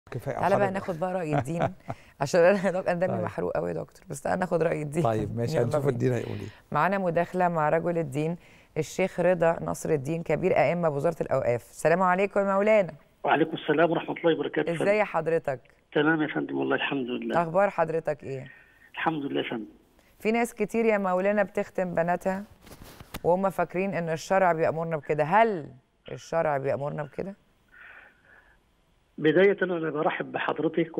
كفايه تعالى بقى ناخد بقى رأي الدين عشان انا دمي طيب. محروق قوي يا دكتور، بس تعالى ناخد رأي الدين. طيب ماشي، هنشوف الدين هيقول ايه. معانا مداخلة مع رجل الدين الشيخ رضا نصر الدين، كبير أئمة بوزارة الأوقاف. السلام عليكم يا مولانا. وعليكم السلام ورحمة الله وبركاته. ازاي حضرتك؟ تمام يا فندم، والله الحمد لله. أخبار حضرتك ايه؟ الحمد لله يا فندم. في ناس كتير يا مولانا بتختم بناتها وهم فاكرين ان الشرع بيأمرنا بكده، هل الشرع بيأمرنا بكده؟ بداية أنا برحب بحضرتك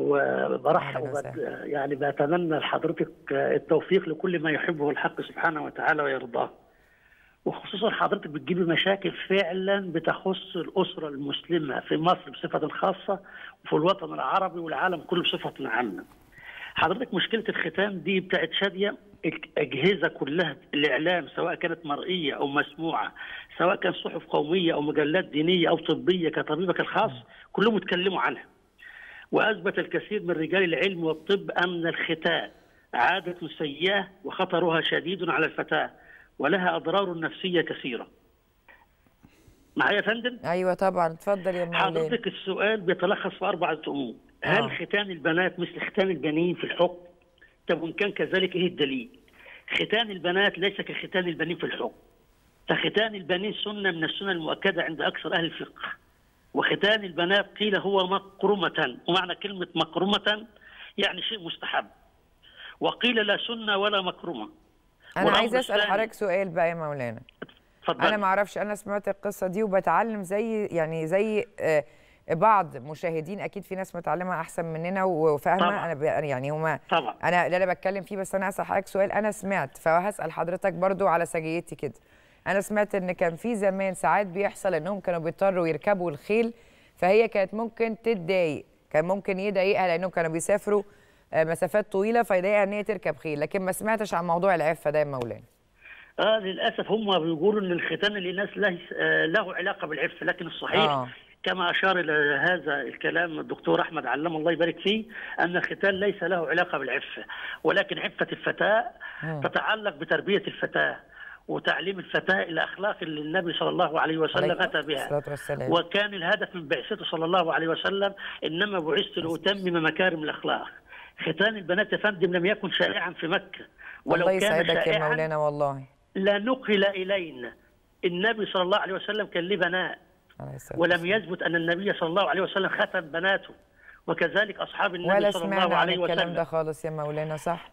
وبرحب يعني بتمنى لحضرتك التوفيق لكل ما يحبه الحق سبحانه وتعالى ويرضاه. وخصوصا حضرتك بتجيبي مشاكل فعلا بتخص الأسرة المسلمة في مصر بصفة خاصة وفي الوطن العربي والعالم كله بصفة عامة. حضرتك مشكلة الختان دي بتاعت شادية، الأجهزة كلها الإعلام سواء كانت مرئية أو مسموعة، سواء كان صحف قومية أو مجلات دينية أو طبية كطبيبك الخاص، كلهم اتكلموا عنها. وأثبت الكثير من رجال العلم والطب أن الختان عادة سيئة وخطرها شديد على الفتاة ولها أضرار نفسية كثيرة. معايا يا فندم؟ أيوة طبعا، اتفضل يا مولانا. حضرتك السؤال بيتلخص في 4 أمور. هل ختان البنات مثل ختان البنين في الحكم؟ طب وإن كان كذلك إيه الدليل؟ ختان البنات ليس كختان البنين في الحكم. فختان البنين سنة من السنن المؤكدة عند أكثر أهل الفقه. وختان البنات قيل هو مكرمة، ومعنى كلمة مكرمة يعني شيء مستحب. وقيل لا سنة ولا مكرمة. أنا عايز أسأل حضرتك سؤال بقى يا مولانا. اتفضل. أنا ما أعرفش، أنا سمعت القصة دي وبتعلم زي بعض مشاهدين، اكيد في ناس متعلمه احسن مننا وفاهمه. انا يعني هما طبعا انا اللي انا بتكلم فيه، بس انا هسال حضرتك سؤال. انا سمعت، فهسال حضرتك برضو على سجيتي كده. انا سمعت ان كان في زمان ساعات بيحصل انهم كانوا بيضطروا يركبوا الخيل، فهي كانت ممكن تتضايق، كان ممكن يضايقها لانهم كانوا بيسافروا مسافات طويله فيضايقها ان هي تركب خيل، لكن ما سمعتش عن موضوع العفه ده يا مولانا. للاسف هم بيقولوا ان الختان للناس له علاقه بالعفه، لكن الصحيح كما أشار إلى هذا الكلام الدكتور أحمد علام الله يبارك فيه أن الختان ليس له علاقة بالعفة، ولكن عفة الفتاة تتعلق بتربية الفتاة وتعليم الفتاة الأخلاق اللي النبي صلى الله عليه وسلم أتى بها. وكان الهدف من بعثته صلى الله عليه وسلم إنما بعثت لأتمم مكارم الأخلاق. ختان البنات يا فندم لم يكن شائعا في مكة، ولو الله كان يسعدك شائعا يا مولانا والله لا نقل إلينا. النبي صلى الله عليه وسلم كان له بنات، ولم يثبت أن النبي صلى الله عليه وسلم ختن بناته، وكذلك أصحاب النبي صلى الله عليه وسلم. ولا الكلام ده خالص يا مولانا، صح؟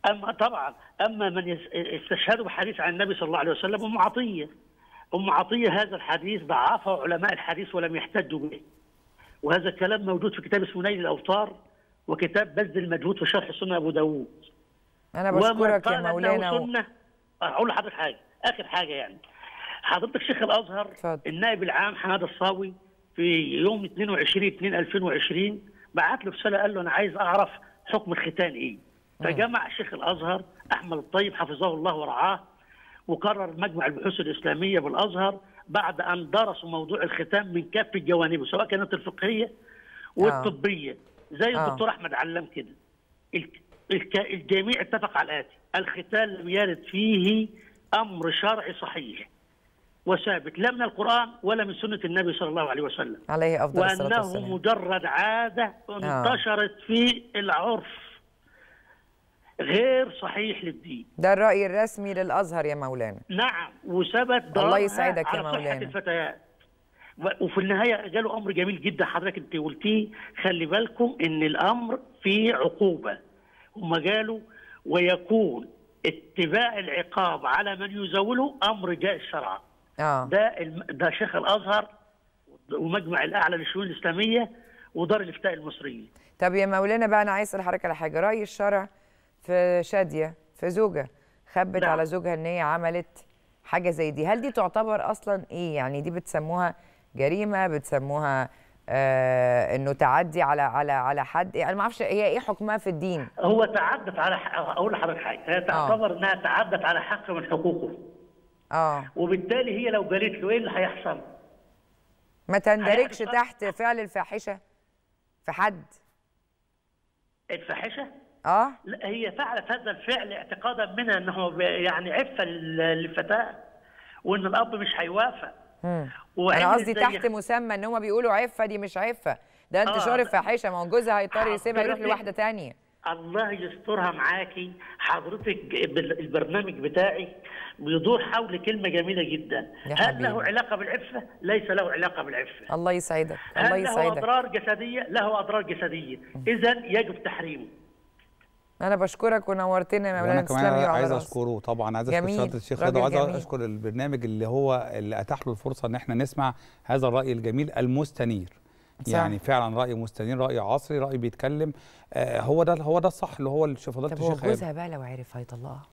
أما من استشهدوا بحديث عن النبي صلى الله عليه وسلم أم عطية. أم عطية هذا الحديث ضعفه علماء الحديث ولم يحتجوا به، وهذا الكلام موجود في كتاب اسمه نيل الأوطار وكتاب بذل المجهود في شرح سنة أبو داوود. أنا بشكرك يا مولانا. أقول لحضرتك حاجة، آخر حاجة يعني. حضرتك شيخ الازهر النائب العام حماده الصاوي في يوم 22/2/2020 بعت له رساله قال له انا عايز اعرف حكم الختان ايه. فجمع شيخ الازهر احمد الطيب حفظه الله ورعاه وقرر مجمع البحوث الاسلاميه بالازهر بعد ان درسوا موضوع الختان من كافه جوانبه سواء كانت الفقهيه والطبيه زي الدكتور احمد علام كده. الجميع اتفق على الاتي: الختان لم يرد فيه امر شرعي صحيح وثابت لا من القرآن ولا من سنة النبي صلى الله عليه وسلم، عليه أفضل الصلاة والسلام، وأنه مجرد عادة انتشرت في العرف غير صحيح للدين. ده الرأي الرسمي للأزهر يا مولانا. نعم، وثبت ضررها الله يسعدك على يا مولانا. صحة الفتيات. وفي النهاية قالوا أمر جميل جدا حضرتك أنت قلتيه، خلي بالكم إن الأمر فيه عقوبة. هم قالوا ويكون اتباع العقاب على من يزاوله أمر جائز شرعا. ده شيخ الازهر ومجمع الاعلى للشؤون الاسلاميه ودار الافتاء المصريه. طب يا مولانا بقى انا عايز اسال حضرتك على حاجه. راي الشرع في شاديه، في زوجه خبت على زوجها ان هي عملت حاجه زي دي، هل دي تعتبر اصلا ايه؟ يعني دي بتسموها جريمه، بتسموها انه تعدي على حد؟ انا ما اعرفش هي ايه حكمها في الدين. هو تعدت على اقول لحضرتك حاجه، هي تعتبر انها تعدت على حق من حقوقه. وبالتالي هي لو قالت له ايه اللي هيحصل؟ ما تندرجش تحت فعل الفاحشه في حد. الفاحشه؟ لا، هي فعلت هذا الفعل اعتقادا منها انه يعني عفه للفتاه وان الاب مش هيوافق. انا قصدي تحت مسمى ان هم بيقولوا عفه، دي مش عفه، ده انتشار الفاحشه، ما هو جوزها هيضطر يسيبها يروح لواحده ثانيه. الله يسترها معاكي حضرتك. البرنامج بتاعي بيدور حول كلمة جميلة جدا، هل له علاقة بالعفة؟ ليس له علاقة بالعفة. الله يسعدك، الله يسعدك. هل له أضرار جسدية؟ له أضرار جسدية، إذا يجب تحريمه. أنا بشكرك ونورتنا يا مولانا. تسلمي. وأنا كمان عايز أشكره طبعا، عايز أشكر سيادة الشيخ رضا، وعايز أشكر البرنامج اللي أتاح له الفرصة إن احنا نسمع هذا الرأي الجميل المستنير. صح. يعني فعلا رأي مستنير، رأي عصري، رأي بيتكلم. هو ده الصح اللي هو فضيلة الشيخ. طب هو جوزها بقى لو عرف هيطلقها؟